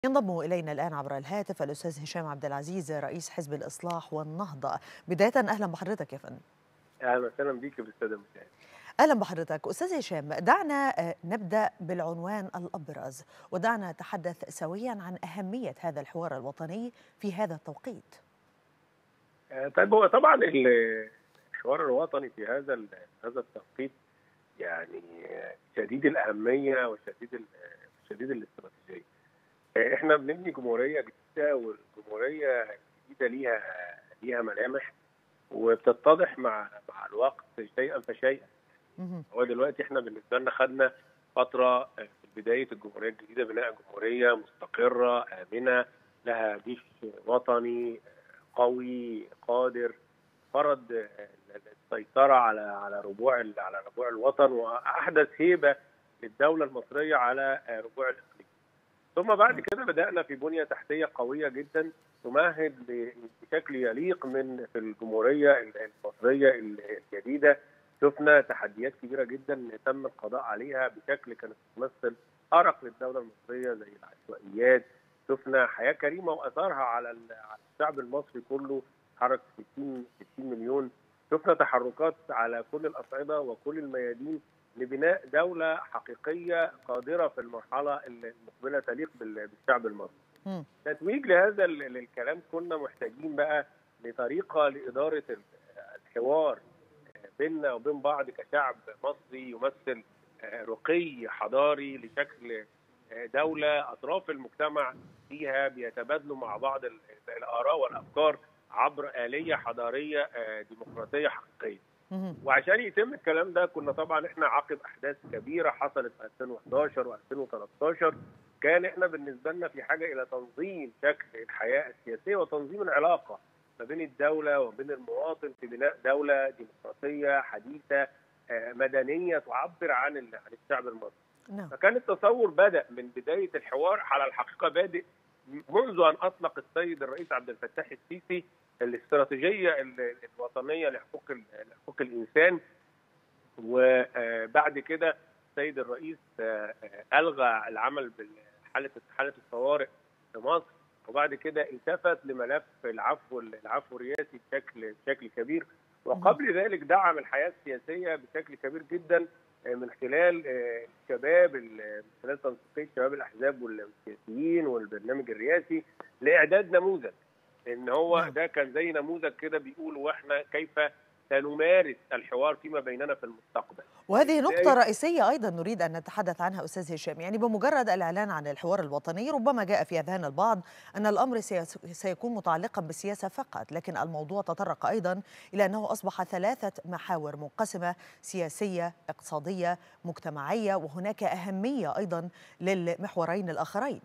ينضم إلينا الآن عبر الهاتف الأستاذ هشام عبد العزيز رئيس حزب الإصلاح والنهضة. بداية أهلا بحضرتك يا فندم. اهلا وسهلا بيك بالساده المشاهدين. أهلا بحضرتك أستاذ هشام، دعنا نبدأ بالعنوان الأبرز ودعنا نتحدث سويا عن أهمية هذا الحوار الوطني في هذا التوقيت. طيب، هو طبعا الحوار الوطني في هذا التوقيت يعني شديد الاهميه وشديد الاستراتيجيه. احنا بنبني جمهوريه جديده، والجمهوريه الجديده ليها ملامح وبتتضح مع الوقت شيئا فشيئا. هو دلوقتي احنا بالنسبه لنا خدنا فتره في بدايه الجمهوريه الجديده، بناء جمهوريه مستقره امنه لها جيش وطني قوي قادر، فرض السيطره على ربوع الوطن، واحدث هيبه للدوله المصريه على ربوع الاقليم. ثم بعد كده بدانا في بنيه تحتيه قويه جدا تمهد بشكل يليق في الجمهوريه المصريه الجديده. شفنا تحديات كبيره جدا تم القضاء عليها بشكل كانت تمثل ارق للدوله المصريه زي العشوائيات. شفنا حياه كريمه واثارها على الشعب المصري كله، حرك 60 مليون. شفنا تحركات على كل الاصعده وكل الميادين لبناء دوله حقيقيه قادره في المرحله المقبله تليق بالشعب المصري. تتويج لهذا الكلام كنا محتاجين بقى لطريقه لاداره الحوار بيننا وبين بعض كشعب مصري يمثل رقي حضاري لشكل دولة أطراف المجتمع فيها بيتبادلوا مع بعض الآراء والأفكار عبر آلية حضارية ديمقراطية حقيقية. وعشان يتم الكلام ده كنا طبعا احنا عقب أحداث كبيرة حصلت في 2011 و2013 كان احنا بالنسبة لنا في حاجة إلى تنظيم شكل الحياة السياسية وتنظيم العلاقة ما بين الدولة وبين المواطن في بناء دولة ديمقراطية حديثة مدنية تعبر عن الشعب المصري. فكان التصور بدأ من بداية الحوار على الحقيقة بادئ منذ أن أطلق السيد الرئيس عبد الفتاح السيسي الاستراتيجية الوطنية لحقوق الإنسان. وبعد كده السيد الرئيس ألغى العمل بحالة الطوارئ في مصر، وبعد كده التفت لملف العفو الرئاسي بشكل كبير، وقبل ذلك دعم الحياه السياسيه بشكل كبير جدا من خلال الشباب، من خلال تنسيقيه شباب الاحزاب والسياسيين والبرنامج الرئاسي لاعداد نموذج. ان هو ده كان زي نموذج كده بيقول واحنا كيف سنمارس الحوار فيما بيننا في المستقبل. وهذه نقطة رئيسية أيضا نريد أن نتحدث عنها أستاذ هشام، يعني بمجرد الإعلان عن الحوار الوطني ربما جاء في أذهان البعض أن الأمر سيكون متعلقا بالسياسة فقط، لكن الموضوع تطرق أيضا إلى أنه أصبح 3 محاور منقسمة: سياسية، اقتصادية، مجتمعية، وهناك أهمية أيضا للمحورين الآخرين.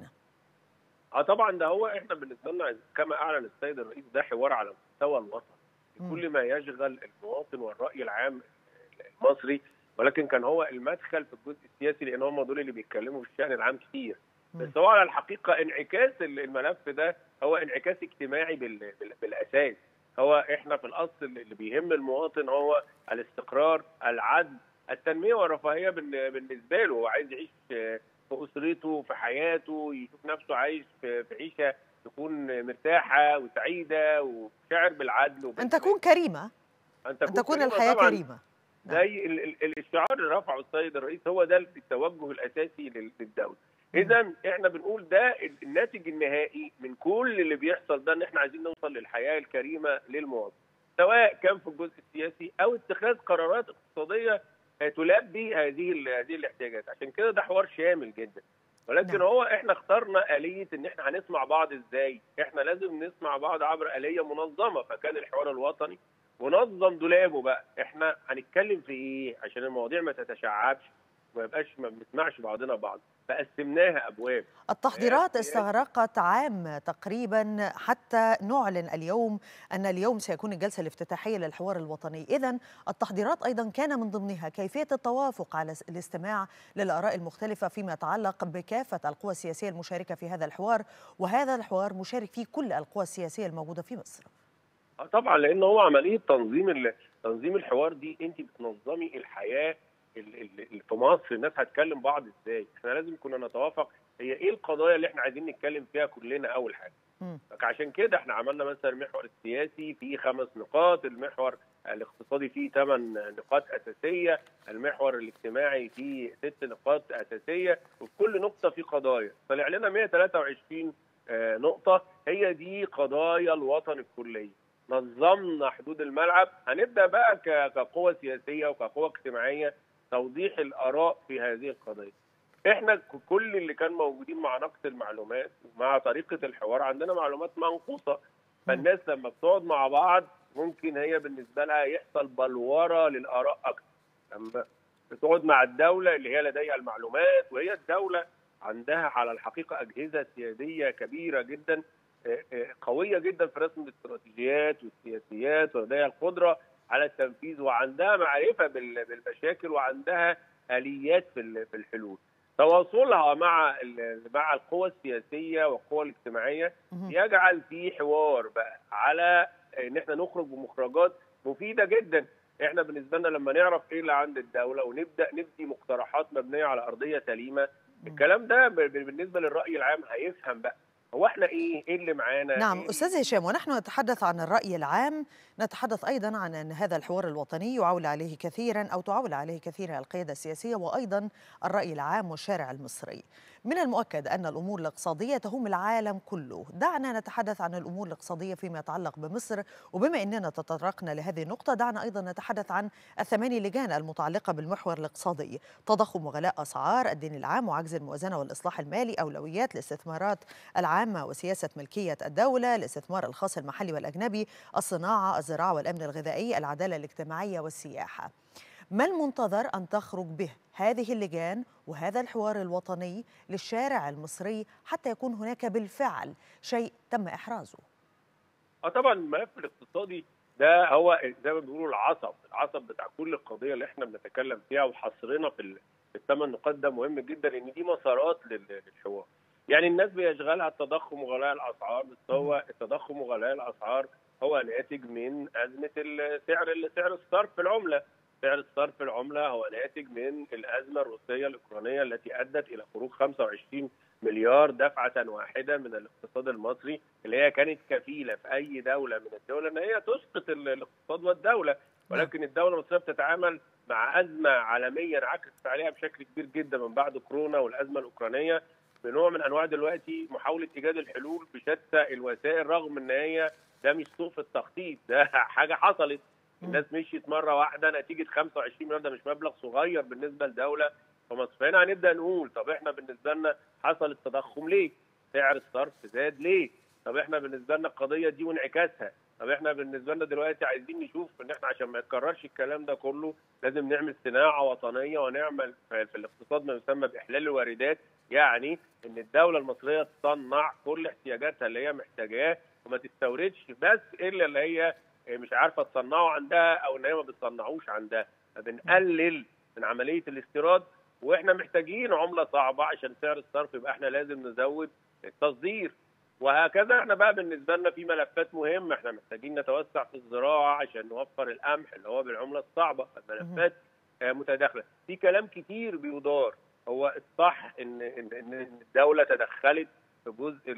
طبعا ده هو احنا بالنسبة لنا كما أعلن السيد الرئيس ده حوار على مستوى الوطن بكل ما يشغل المواطن والرأي العام المصري، ولكن كان هو المدخل في الجزء السياسي لان هم دول اللي بيتكلموا في الشأن العام كتير. بس هو على الحقيقه انعكاس الملف ده هو انعكاس اجتماعي بالاساس. هو احنا في الاصل اللي بيهم المواطن هو الاستقرار، العدل، التنميه والرفاهيه بالنسبه له. هو عايز يعيش في اسرته، في حياته، يشوف نفسه عايش في عيشه تكون مرتاحه وسعيده وشاعر بالعدل أن تكون كريمة، أن تكون الحياة كريمة. زي الشعار اللي رفعه السيد الرئيس هو ده التوجه الاساسي للدوله. اذا احنا بنقول ده الناتج النهائي من كل اللي بيحصل ده، ان احنا عايزين نوصل للحياه الكريمه للمواطن، سواء كان في الجزء السياسي او اتخاذ قرارات اقتصاديه تلبي هذه الاحتياجات. عشان كده ده حوار شامل جدا، ولكن هو احنا اخترنا آلية ان احنا هنسمع بعض ازاي. احنا لازم نسمع بعض عبر آلية منظمه، فكان الحوار الوطني ونظم دولابه بقى احنا هنتكلم في ايه عشان المواضيع ما تتشعبش ما بنسمعش بعضنا بعض، فقسمناها ابواب. التحضيرات استغرقت عام تقريبا حتى نعلن اليوم أن اليوم سيكون الجلسة الافتتاحية للحوار الوطني. إذن التحضيرات أيضا كان من ضمنها كيفية التوافق على الاستماع للآراء المختلفة فيما يتعلق بكافة القوى السياسية المشاركة في هذا الحوار، وهذا الحوار مشارك فيه كل القوى السياسية الموجودة في مصر. طبعا، لان هو عمليه تنظيم الحوار دي انت بتنظمي الحياه في مصر. الناس هتكلم بعض ازاي؟ احنا لازم كنا نتوافق هي ايه القضايا اللي احنا عايزين نتكلم فيها كلنا اول حاجه. عشان كده احنا عملنا مثلا المحور السياسي فيه 5 نقاط، المحور الاقتصادي فيه 8 نقاط اساسيه، المحور الاجتماعي فيه 6 نقاط اساسيه، وفي كل نقطه في قضايا. طلع لنا 123 نقطه، هي دي قضايا الوطن الكليه. نظمنا حدود الملعب، هنبدا بقى كقوه سياسيه وكقوه اجتماعيه توضيح الاراء في هذه القضيه. احنا كل اللي كان موجودين مع نقص المعلومات ومع طريقه الحوار عندنا معلومات منقوصه، فالناس لما بتقعد مع بعض ممكن هي بالنسبه لها يحصل بلوره للاراء اكثر. لما بتقعد مع الدوله اللي هي لديها المعلومات، وهي الدوله عندها على الحقيقه اجهزه سياديه كبيره جدا قويه جدا في رسم الاستراتيجيات والسياسيات، ولديها القدره على التنفيذ، وعندها معرفه بالمشاكل، وعندها اليات في الحلول. تواصلها مع القوى السياسيه والقوى الاجتماعيه يجعل في حوار بقى على ان احنا نخرج بمخرجات مفيده جدا. احنا بالنسبه لنا لما نعرف ايه اللي عند الدوله ونبدا نبدي مقترحات مبنيه على ارضيه سليمه، الكلام ده بالنسبه للراي العام هيفهم بقى هو احنا ايه اللي معانا. نعم أستاذ هشام، ونحن نتحدث عن الرأي العام، نتحدث أيضا عن أن هذا الحوار الوطني يعول عليه كثيرا أو تعول عليه كثيرا القيادة السياسية وأيضا الرأي العام والشارع المصري. من المؤكد أن الأمور الاقتصادية تهم العالم كله. دعنا نتحدث عن الأمور الاقتصادية فيما يتعلق بمصر، وبما أننا تطرقنا لهذه النقطة دعنا أيضا نتحدث عن ال8 لجان المتعلقة بالمحور الاقتصادي: تضخم وغلاء أسعار، الدين العام وعجز الموازنة والإصلاح المالي، أولويات الاستثمارات العامة وسياسة ملكية الدولة، الاستثمار الخاص المحلي والأجنبي، الصناعة، الزراعة والأمن الغذائي، العدالة الاجتماعية والسياحة. ما المنتظر أن تخرج به هذه اللجان وهذا الحوار الوطني للشارع المصري حتى يكون هناك بالفعل شيء تم إحرازه؟ طبعا الملف الاقتصادي ده هو زي ما بيقولوا العصب بتاع كل القضيه اللي احنا بنتكلم فيها، وحصرنا في ال8 نقاط. ده مهم جدا ان دي مسارات للحوار. يعني الناس بيشغلها التضخم وغلاء الاسعار، بس هو التضخم وغلاء الاسعار هو ناتج من ازمه سعر الصرف في العمله. سعر الصرف العمله هو ناتج من الازمه الروسيه الاوكرانيه التي ادت الى خروج 25 مليار دفعه واحده من الاقتصاد المصري، اللي هي كانت كفيله في اي دوله من الدول ان هي تسقط الاقتصاد والدوله. ولكن الدوله المصريه بتتعامل مع ازمه عالميه انعكست عليها بشكل كبير جدا من بعد كورونا والازمه الاوكرانيه، بنوع من انواع دلوقتي محاوله ايجاد الحلول بشتى الوسائل، رغم ان هي ده مش سوء في التخطيط، ده حاجه حصلت. الناس مشيت مره واحده نتيجه 25 مليار، ده مش مبلغ صغير بالنسبه لدوله فمصر. فهنا هنبدا نقول طب احنا بالنسبه لنا حصل التضخم ليه؟ سعر الصرف زاد ليه؟ طب احنا بالنسبه لنا القضيه دي وانعكاسها، طب احنا بالنسبه لنا دلوقتي عايزين نشوف ان احنا عشان ما يتكررش الكلام ده كله لازم نعمل صناعه وطنيه، ونعمل في الاقتصاد ما يسمى باحلال الواردات، يعني ان الدوله المصريه تصنع كل احتياجاتها اللي هي محتاجاه، وما تستوردش بس الا اللي هي مش عارفه تصنعه عندها او ان هي ما بتصنعوش عندها. فبنقلل من عمليه الاستيراد، واحنا محتاجين عمله صعبه عشان سعر الصرف، يبقى احنا لازم نزود التصدير. وهكذا احنا بقى بالنسبه لنا في ملفات مهمه، احنا محتاجين نتوسع في الزراعه عشان نوفر القمح اللي هو بالعمله الصعبه. الملفات متداخله، في كلام كتير بيدار. هو الصح ان الدوله تدخلت في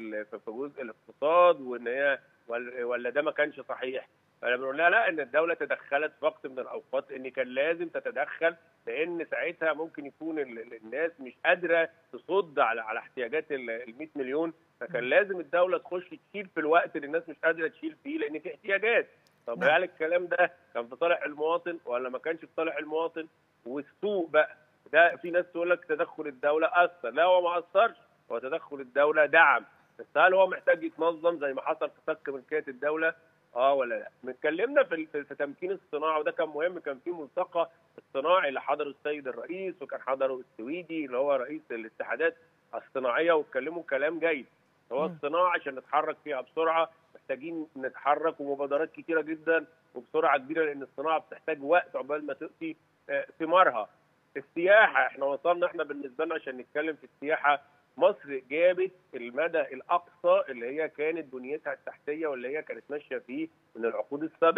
جزء الاقتصاد، وان هي ولا ده ما كانش صحيح؟ فانا بنقول لها لا، ان الدوله تدخلت في وقت من الاوقات ان كان لازم تتدخل، لان ساعتها ممكن يكون الناس مش قادره تصد على احتياجات ال 100 مليون، فكان لازم الدوله تخش تشيل في الوقت اللي الناس مش قادره تشيل فيه لان في احتياجات. طب هل الكلام ده كان في صالح المواطن ولا ما كانش في صالح المواطن؟ والسوق بقى ده في ناس تقول لك تدخل الدوله اثر، لا هو ما اثرش، هو تدخل الدوله دعم، بس هل هو محتاج يتنظم زي ما حصل في فك ملكيه الدوله؟ ولا لا؟ اتكلمنا في تمكين الصناعه، وده كان مهم. كان في ملتقى الصناعي اللي حضره السيد الرئيس، وكان حضره السويدي اللي هو رئيس الاتحادات الصناعيه، واتكلموا كلام جيد. هو الصناعه عشان نتحرك فيها بسرعه محتاجين نتحرك، ومبادرات كتيره جدا وبسرعه كبيره، لان الصناعه بتحتاج وقت عقبال ما تؤتي ثمارها. السياحه احنا وصلنا، احنا بالنسبه لنا عشان نتكلم في السياحه، مصر جابت المدى الاقصى اللي هي كانت بنيتها التحتيه واللي هي كانت ماشيه فيه من العقود السابقه.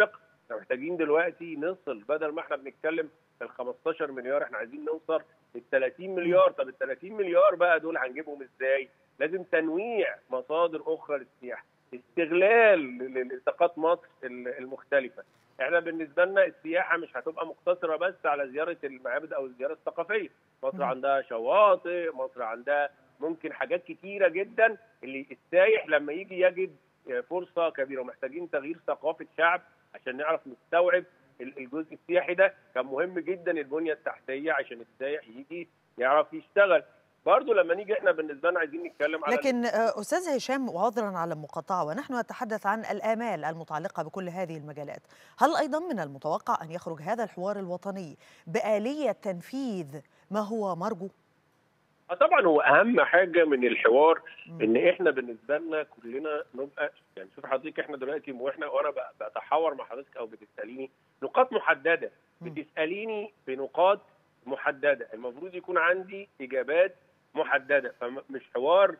احنا محتاجين دلوقتي نصل، بدل ما احنا بنتكلم في ال 15 مليار احنا عايزين نوصل لل 30 مليار. طب ال 30 مليار بقى دول هنجيبهم ازاي؟ لازم تنويع مصادر اخرى للسياحه، استغلال لطاقات مصر المختلفه. احنا بالنسبه لنا السياحه مش هتبقى مقتصره بس على زياره المعابد او الزياره الثقافيه، مصر عندها شواطئ، مصر عندها ممكن حاجات كتيره جدا اللي السايح لما يجي يجد فرصه كبيره. ومحتاجين تغيير ثقافه شعب عشان نعرف نستوعب الجزء السياحي ده. كان مهم جدا البنيه التحتيه عشان السايح يجي يعرف يشتغل. برضه لما نيجي احنا بالنسبه لنا عايزين نتكلم على لكن أستاذ هشام، وعذرا على المقاطعة، ونحن نتحدث عن الآمال المتعلقة بكل هذه المجالات، هل أيضا من المتوقع أن يخرج هذا الحوار الوطني بآلية تنفيذ ما هو مرجو؟ طبعا هو اهم حاجه من الحوار ان احنا بالنسبه لنا كلنا نبقى، يعني شوف حضرتك احنا دلوقتي وانا بتحاور مع حضرتك او بتساليني نقاط محدده، بتساليني في نقاط محدده، المفروض يكون عندي اجابات محدده، فمش حوار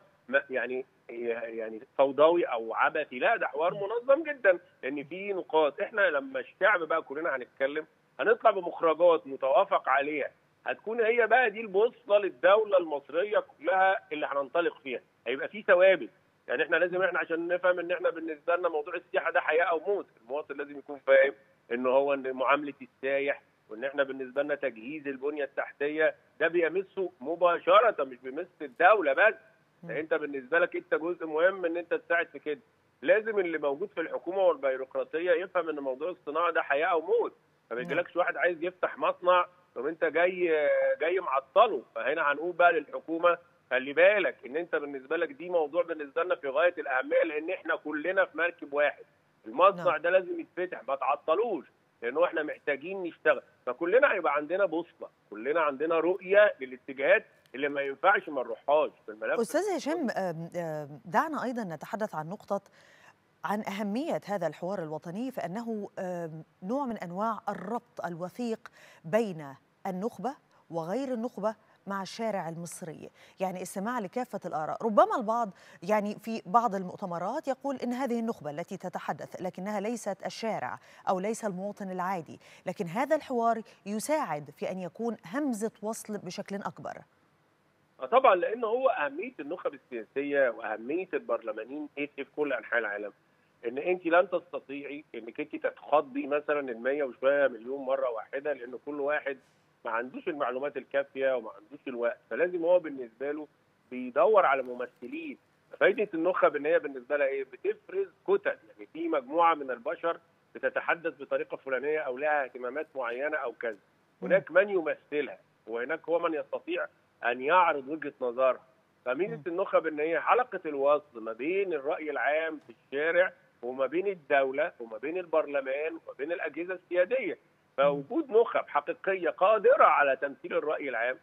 يعني فوضوي او عبثي، لا ده حوار منظم جدا، لان في نقاط احنا لما الشعب بقى كلنا هنتكلم هنطلع بمخرجات متوافق عليها، هتكون هي بقى دي البوصله للدوله المصريه كلها اللي هننطلق فيها. هيبقى في ثوابت، يعني احنا لازم عشان نفهم ان احنا بالنسبه لنا موضوع السياحه ده حياه او موت، المواطن لازم يكون فاهم ان هو ان معامله السايح وان احنا بالنسبه لنا تجهيز البنيه التحتيه ده بيمسه مباشره، مش بيمس الدوله بس. انت بالنسبه لك انت جزء مهم ان انت تساعد في كده. لازم اللي موجود في الحكومه والبيروقراطيه يفهم ان موضوع الصناعه ده حياه او موت، ما بيجيلكش واحد عايز يفتح مصنع طب انت جاي معطله. فهنا هنقول بقى للحكومه خلي بالك ان انت بالنسبه لك دي موضوع بالنسبه لنا في غايه الاهميه، لان احنا كلنا في مركب واحد، المصنع ده لازم يتفتح ما تعطلوش، لانه احنا محتاجين نشتغل. فكلنا هيبقى عندنا بوصله، كلنا عندنا رؤيه للاتجاهات اللي ما ينفعش ما نروحهاش في الملف. أستاذ هشام، دعنا أيضا نتحدث عن أهمية هذا الحوار الوطني، فإنه نوع من أنواع الربط الوثيق بين النخبة وغير النخبة مع الشارع المصري، يعني استماع لكافة الآراء. ربما البعض يعني في بعض المؤتمرات يقول إن هذه النخبة التي تتحدث لكنها ليست الشارع أو ليس المواطن العادي، لكن هذا الحوار يساعد في أن يكون همزة وصل بشكل أكبر. طبعا لأن هو أهمية النخب السياسية وأهمية البرلمانيين في كل أنحاء العالم، ان انت لن تستطيعي انك انت تتخضي مثلا ال100 وشويه مليون مره واحده، لان كل واحد ما عندوش المعلومات الكافيه وما عندوش الوقت، فلازم هو بالنسبه له بيدور على ممثلين. فايده النخب ان هي بالنسبه لها ايه؟ بتفرز كتل، يعني في مجموعه من البشر بتتحدث بطريقه فلانيه او لها اهتمامات معينه او كذا، هناك من يمثلها وهناك هو من يستطيع ان يعرض وجهه نظرها. فميزه النخب ان هي حلقه الوصل ما بين الراي العام في الشارع وما بين الدولة وما بين البرلمان وما بين الأجهزة السيادية. فوجود نخب حقيقية قادرة على تمثيل الرأي العام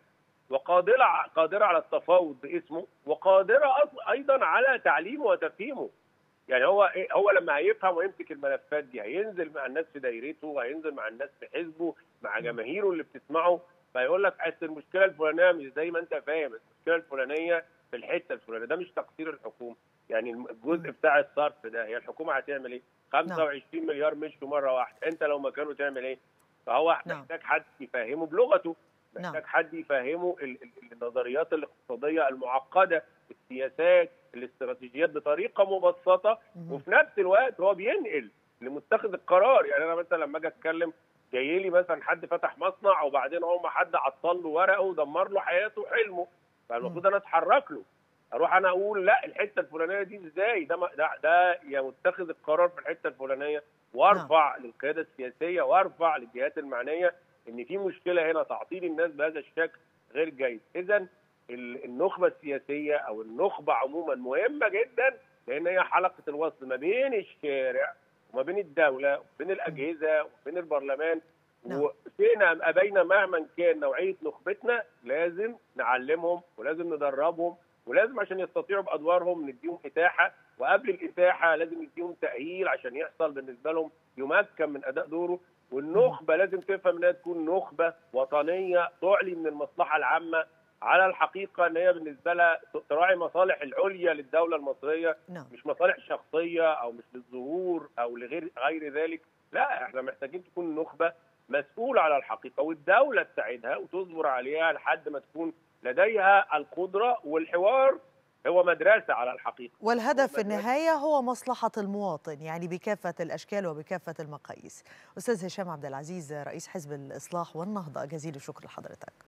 وقادرة على التفاوض باسمه وقادرة أيضا على تعليمه وتفهيمه. يعني هو لما هيفهم ويمسك الملفات دي هينزل مع الناس في دايرته وهينزل مع الناس في حزبه مع جماهيره اللي بتسمعه، فيقول لك اصل المشكله الفلانيه مش زي ما انت فاهم، المشكله الفلانيه في الحته الفلانيه. ده مش تقصير الحكومه، يعني الجزء بتاع الصرف ده هي الحكومه هتعمل ايه؟ 25 مليار مشوا مره واحده، انت لو مكانه تعمل ايه؟ فهو محتاج حد يفهمه بلغته، محتاج حد يفهمه النظريات الاقتصاديه المعقده، السياسات، الاستراتيجيات بطريقه مبسطه، وفي نفس الوقت هو بينقل لمتخذ القرار. يعني انا مثلا لما اجي اتكلم جاي لي مثلا حد فتح مصنع وبعدين هو حد عطل له ورقه ودمر له حياته وحلمه، فالمفروض انا اتحرك له، اروح انا اقول لا الحته الفلانيه دي ازاي، ده يا متخذ القرار في الحته الفلانيه، وارفع للقياده السياسيه وارفع للجهات المعنيه ان في مشكله هنا، تعطيل الناس بهذا الشكل غير جيد. اذا النخبه السياسيه او النخبه عموما مهمه جدا، لان هي حلقه الوصل ما بين الشارع وما بين الدوله وبين الاجهزه وبين البرلمان. وشئنا ابينا مهما كان نوعيه نخبتنا لازم نعلمهم ولازم ندربهم، ولازم عشان يستطيعوا بادوارهم نديهم اتاحه، وقبل الاتاحه لازم نديهم تاهيل عشان يحصل بالنسبه لهم يمكن من اداء دوره. والنخبه لازم تفهم انها تكون نخبه وطنيه تعلي من المصلحه العامه على الحقيقه، ان هي بالنسبه لها تراعي مصالح العليا للدوله المصريه، مش مصالح شخصيه او مش للظهور او لغير ذلك. لا، احنا محتاجين تكون نخبه مسؤوله على الحقيقه، والدوله تساعدها وتصبر عليها لحد ما تكون لديها القدره. والحوار هو مدرسه على الحقيقه. والهدف في النهاية هو مصلحة المواطن، يعني بكافة الأشكال وبكافة المقاييس. أستاذ هشام عبد العزيز، رئيس حزب الإصلاح والنهضة، جزيل الشكر لحضرتك.